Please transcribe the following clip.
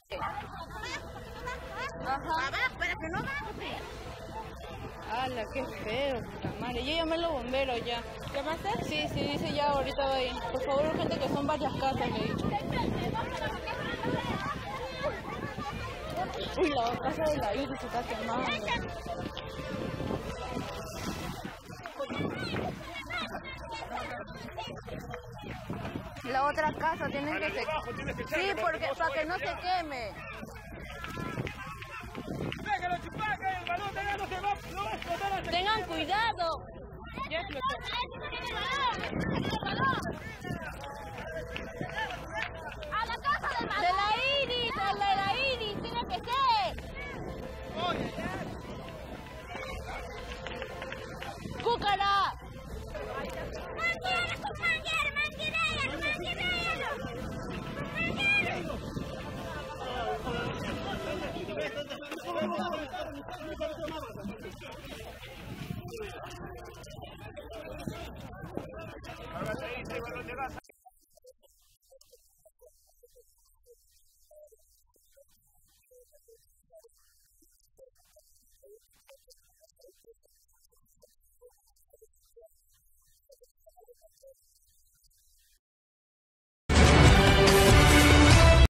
Ajá. Para que no baje. ¡Hala, qué feo, puta madre! Ya llamé a los bomberos ya. ¿Llamaste? Sí, dice ya, ahorita va a ir. Por favor, urgente, que son varias casas, le he dicho. Uy, la casa de la Iris se está quemando. La otra casa tienen que se... Sí, porque para que no se queme. Tengan cuidado. Ya explotó. A la casa del balón. De la Iris, a la Iris, tiene que ser. ¡Cúcara! Ahora te dice, cuando llegas